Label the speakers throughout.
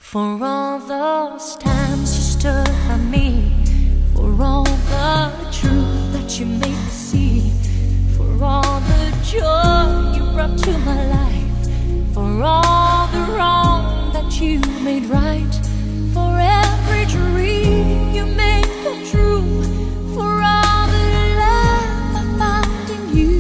Speaker 1: For all those times you stood by me, for all the truth that you made me see, for all the joy you brought to my life, for all the wrong that you made right, for every dream you made come true, for all the love I found in you,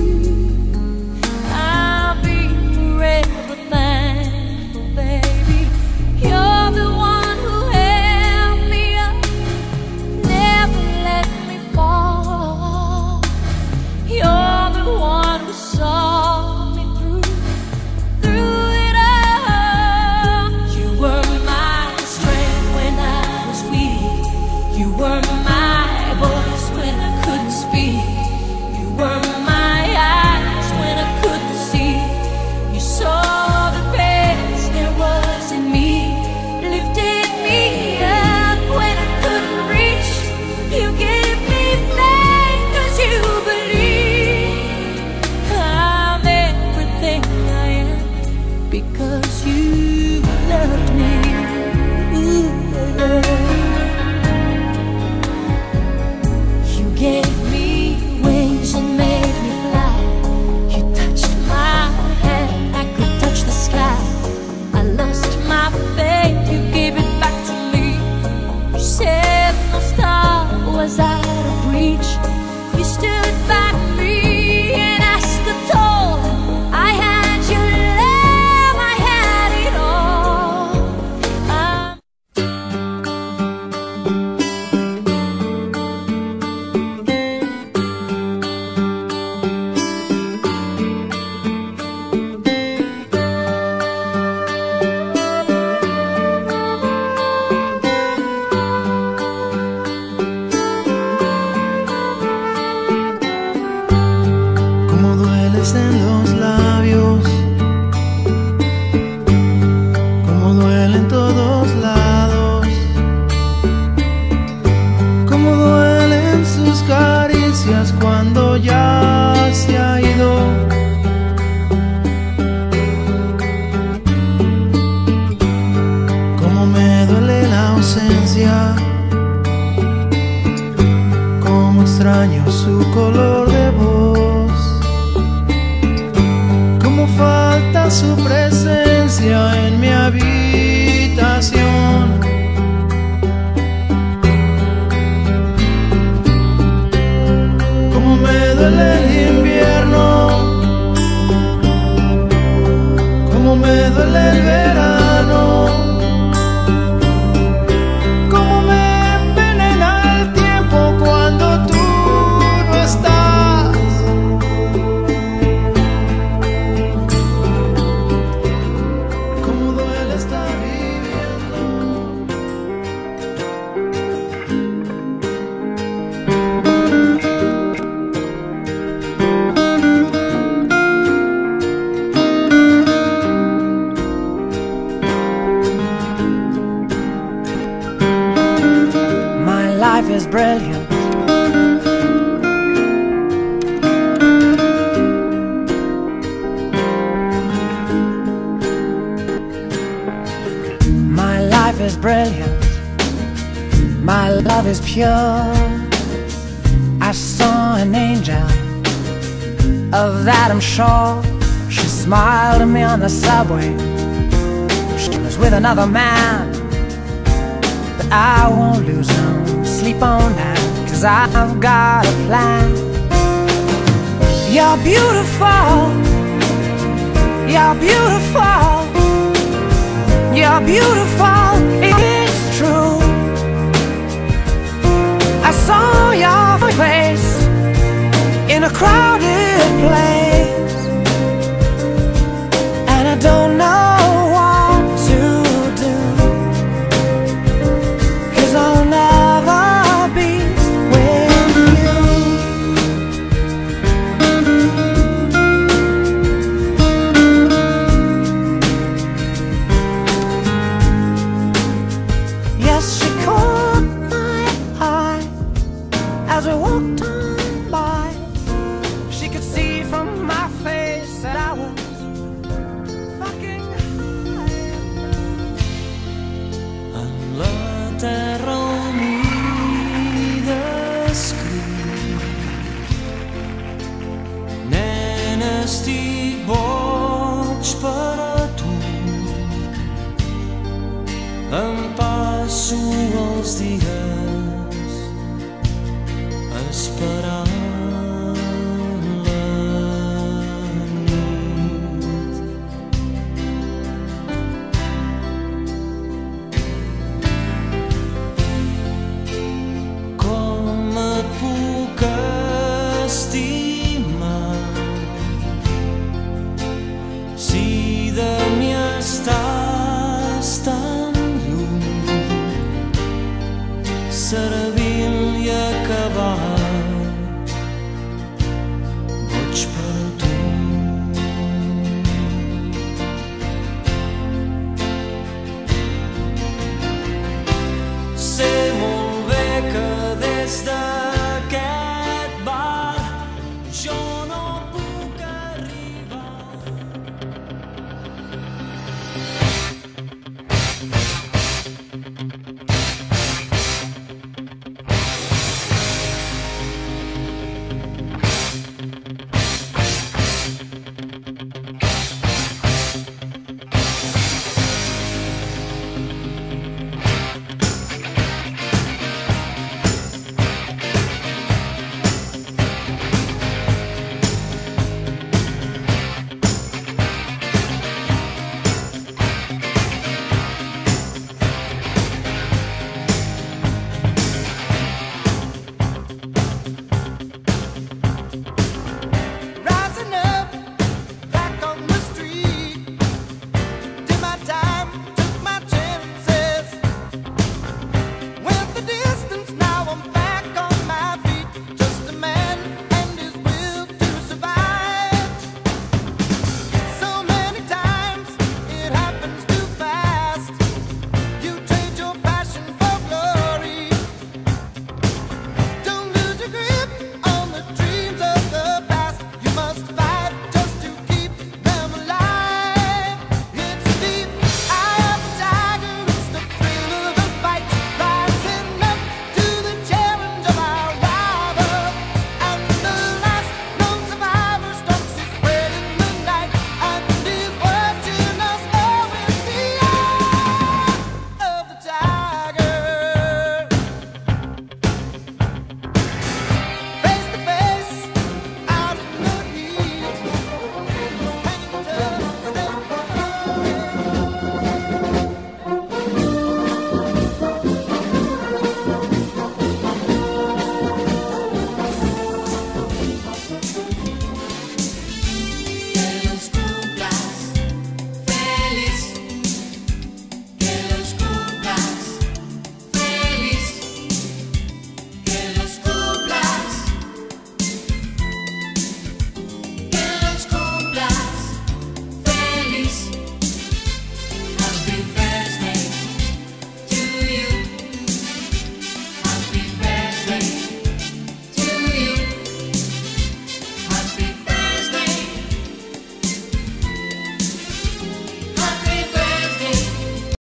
Speaker 1: I'll be forever thankful, baby. You're the one who held me up, never let me fall. You're the one who saw me through it all. You were my strength when I was weak. You were my voice when I couldn't speak. You were my eyes when I couldn't see. You saw the best there was in me, lifted me up when I couldn't reach. You gave me faith 'cause you believe I'm everything I am because you loved me. Ooh, you gave me wings and made me fly. You touched my hand, I could touch the sky. I lost my faith, you gave it back to me. You said no star was out of reach. You stood by me and I stood tall. I had your love, I had it all.
Speaker 2: Como dueles en los labios, como duele en todos lados, como duelen sus caricias cuando ya se ha ido. Como me duele la ausencia, como extraño su color de voz, como falta su presencia en mi habitación. Como me duele el invierno, como me duele el verano, como me envenena el tiempo cuando tú no estás. Como duele estar viviendo.
Speaker 3: My life is brilliant. My life is brilliant. My love is pure. I saw an angel, of that I'm sure. She smiled at me on the subway. She was with another man, but I won't lose no sleep on that, 'cause I've got a plan. You're beautiful, you're beautiful, you're beautiful, it's true. I saw your face in a crowded place, and I don't know what to do, 'cause I'll never be with you. Yes, she caught my eye as we walked on by.
Speaker 4: Em passo els dies